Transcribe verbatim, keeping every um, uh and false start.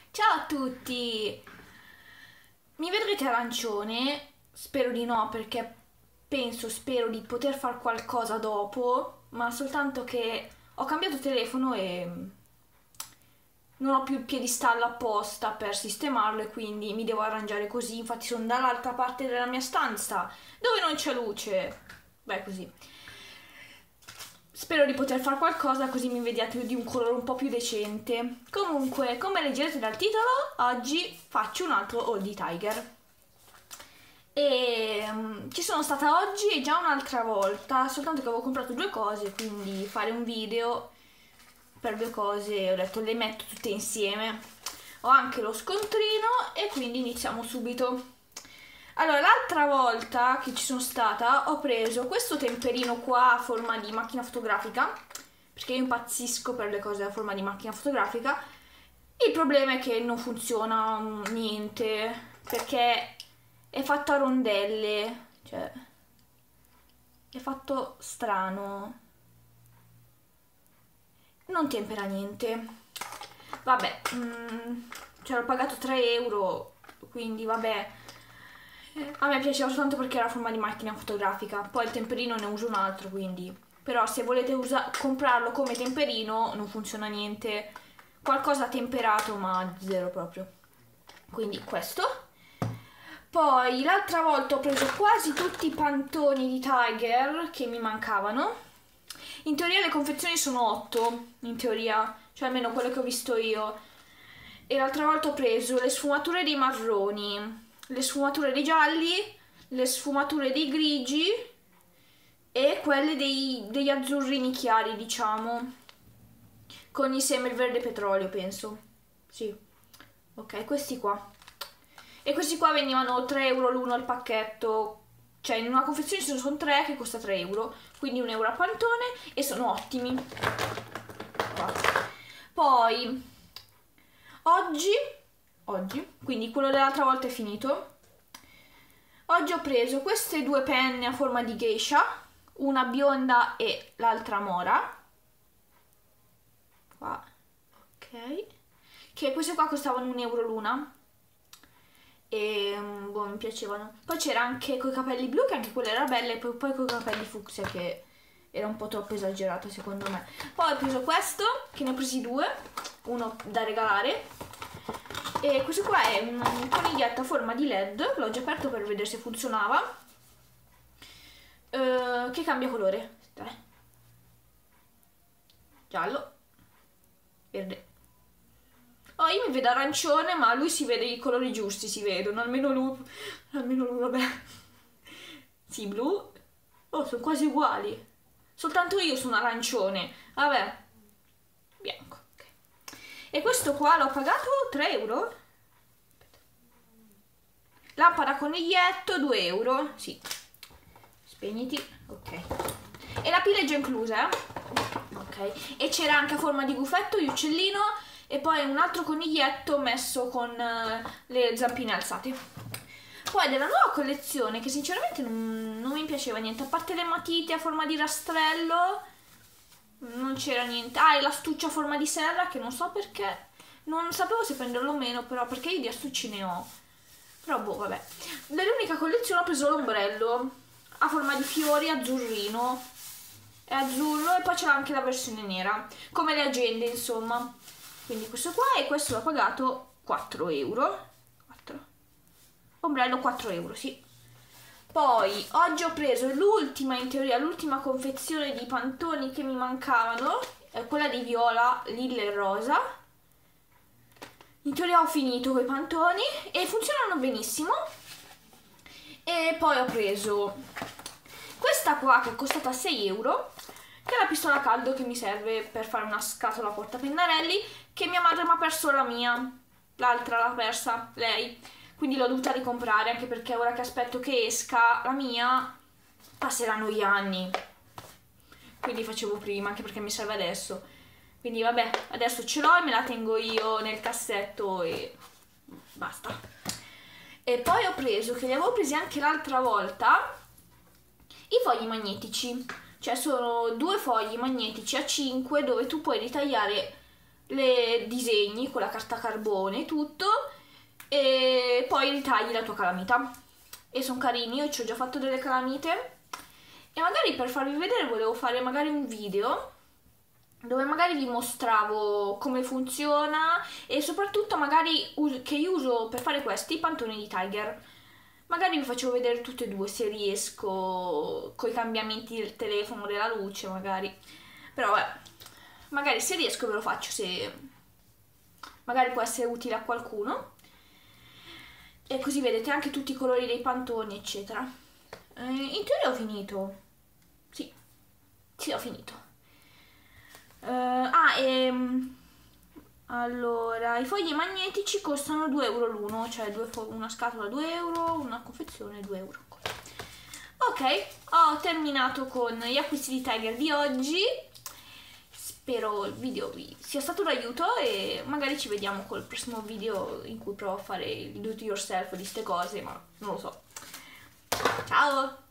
Ciao a tutti! Mi vedrete arancione? Spero di no, perché penso, spero di poter fare qualcosa dopo, ma soltanto che ho cambiato telefono e non ho più il piedistallo apposta per sistemarlo e quindi mi devo arrangiare così. Infatti sono dall'altra parte della mia stanza dove non c'è luce. Beh, così. Spero di poter fare qualcosa così mi vediate di un colore un po' più decente. Comunque, come leggerete dal titolo, oggi faccio un altro Oldie Tiger. E um, ci sono stata oggi e già un'altra volta, soltanto che avevo comprato due cose, quindi fare un video per due cose, ho detto le metto tutte insieme. Ho anche lo scontrino e quindi iniziamo subito. Allora, l'altra volta che ci sono stata ho preso questo temperino qua a forma di macchina fotografica, perché io impazzisco per le cose a forma di macchina fotografica. Il problema è che non funziona niente, perché è fatto a rondelle, cioè è fatto strano, non tempera niente. Vabbè, mm, cioè l'ho pagato tre euro, quindi vabbè. A me piaceva soltanto perché era a forma di macchina fotografica, poi il temperino ne uso un altro, quindi. Però se volete comprarlo come temperino non funziona niente, qualcosa temperato ma zero proprio. Quindi questo. Poi l'altra volta ho preso quasi tutti i pantoni di Tiger che mi mancavano. In teoria le confezioni sono otto, in teoria, cioè almeno quelle che ho visto io. E l'altra volta ho preso le sfumature dei marroni, le sfumature dei gialli, le sfumature dei grigi e quelle dei, degli azzurrini chiari, diciamo, con insieme il verde petrolio, penso. Sì, ok, questi qua. E questi qua venivano tre euro l'uno al pacchetto, cioè in una confezione ce ne sono tre che costa tre euro, quindi un euro a pantone e sono ottimi. Qua. Poi oggi oggi, quindi quello dell'altra volta è finito. Oggi ho preso queste due penne a forma di geisha, una bionda e l'altra mora. Qua, ok. Che queste qua costavano un euro l'una. E boh, mi piacevano. Poi c'era anche coi capelli blu, che anche quella era bella, e poi, poi coi capelli fucsia, che era un po' troppo esagerata secondo me. Poi ho preso questo, che ne ho presi due, uno da regalare. E questo qua è un coniglietto a forma di led, l'ho già aperto per vedere se funzionava, uh, che cambia colore. Dai. Giallo, verde. Oh, io mi vedo arancione, ma lui si vede i colori giusti, si vedono, almeno lui, almeno lui, vabbè. Sì, blu. Oh, sono quasi uguali. Soltanto io sono arancione, vabbè. Bianco. E questo qua l'ho pagato tre euro. Lampada coniglietto, due euro. Sì. Spegniti. Ok. E la pila è già inclusa, eh? Ok. E c'era anche a forma di gufetto, di uccellino, e poi un altro coniglietto messo con uh, le zampine alzate. Poi della nuova collezione, che sinceramente non, non mi piaceva niente, a parte le matite a forma di rastrello, non c'era niente. Ah, e l'astuccio a forma di serra, che non so perché, non sapevo se prenderlo o meno, però, perché io di astucci ne ho. Però boh, vabbè. Dell'unica collezione ho preso l'ombrello a forma di fiori, azzurrino, è azzurro, e poi c'è anche la versione nera, come le agende, insomma. Quindi questo qua, e questo l'ho pagato quattro euro. quattro. Ombrello quattro euro, sì. Poi oggi ho preso l'ultima, in teoria l'ultima confezione di pantoni che mi mancavano, è quella di viola, lilla e rosa. In teoria ho finito quei pantoni e funzionano benissimo. E poi ho preso questa qua che è costata sei euro, che è la pistola a caldo che mi serve per fare una scatola portapennarelli, che mia madre mi ha perso la mia, l'altra l'ha persa lei. Quindi l'ho dovuta ricomprare, anche perché ora che aspetto che esca la mia passeranno gli anni. Quindi facevo prima, anche perché mi serve adesso. Quindi vabbè, adesso ce l'ho e me la tengo io nel cassetto e basta. E poi ho preso, che li avevo presi anche l'altra volta, i fogli magnetici. Cioè sono due fogli magnetici a cinque dove tu puoi ritagliare le disegni con la carta carbone e tutto, e poi ritagli la tua calamita. E sono carini, io ci ho già fatto delle calamite e magari per farvi vedere volevo fare magari un video dove magari vi mostravo come funziona e soprattutto magari che io uso per fare questi i pantoni di Tiger. Magari vi facevo vedere tutte e due se riesco, con i cambiamenti del telefono, della luce magari. Però beh, magari se riesco ve lo faccio, se magari può essere utile a qualcuno. E così vedete anche tutti i colori dei pantoni, eccetera. Eh, in teoria ho finito. Sì, sì, ho finito. Uh, ah, e... Allora, i fogli magnetici costano due euro l'uno, cioè due una scatola due euro, una confezione due euro. Ok, ho terminato con gli acquisti di Tiger di oggi. Spero il video vi sia stato d'aiuto e magari ci vediamo col prossimo video in cui provo a fare il do it yourself di queste cose, ma non lo so. Ciao!